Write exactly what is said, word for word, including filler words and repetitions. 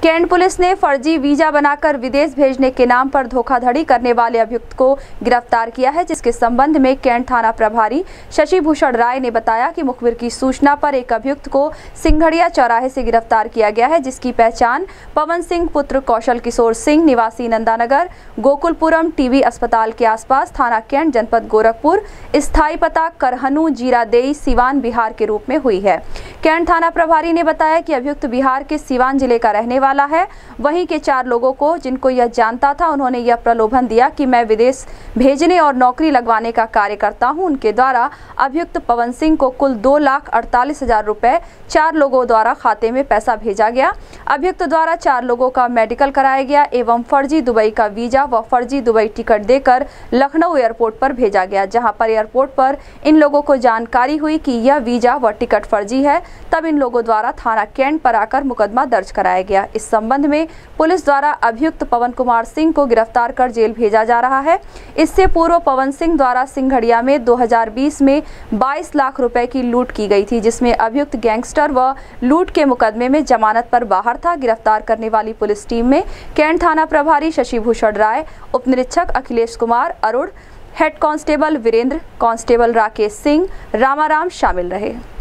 Cantt police ने फर्जी visa बनाकर विदेश भेजने के नाम पर धोखाधड़ी करने वाले अभियुक्त को गिरफ्तार किया है, जिसके संबंध में कैंट थाना प्रभारी शशि भूषण राय ने बताया कि मुखबिर की सूचना पर एक अभियुक्त को सिंघड़िया चौराहे से गिरफ्तार किया गया है, जिसकी पहचान पवन सिंह पुत्र कौशल किशोर सिंह निवासी नंदानगर गोकुलपुरम टीबी अस्पताल के आसपास थाना कैंट जनपद गोरखपुर स्थायी पता करहनु जीरादेई सिवान बिहार के रूप में हुई है। कैंट थाना प्रभारी ने बताया कि अभियुक्त बिहार के सिवान जिले का रहने वाला है। वहीं के चार लोगों को जिनको यह जानता था, उन्होंने यह प्रलोभन दिया कि मैं विदेश भेजने और नौकरी लगवाने का कार्य करता हूं। उनके द्वारा अभियुक्त पवन सिंह को कुल दो लाख अड़तालीस हजार रुपए चार लोगों द्वारा खाते में पैसा भेजा गया। अभियुक्त द्वारा चार लोगों का मेडिकल कराया गया एवं फर्जी दुबई का वीजा व फर्जी दुबई टिकट देकर लखनऊ एयरपोर्ट पर भेजा गया, जहां पर एयरपोर्ट पर इन लोगों को जानकारी हुई कि यह वीजा व टिकट फर्जी है। तब इन लोगों द्वारा थाना कैंट पर आकर मुकदमा दर्ज कराया गया। इस संबंध में पुलिस द्वारा अभियुक्त पवन कुमार सिंह को गिरफ्तार कर जेल भेजा जा रहा है। इससे पूर्व पवन सिंह द्वारा सिंघड़िया में दो हज़ार बीस में बाईस लाख रुपए की लूट की गई थी, जिसमें अभियुक्त गैंगस्टर व लूट के मुकदमे में जमानत पर बाहर था। गिरफ्तार करने वाली पुलिस टीम में कैंट थाना प्रभारी शशि भूषण राय, उप निरीक्षक Akhilesh Kumar Arun, head constable Virendra, constable Rakesh Singh, Ramaram शामिल रहे।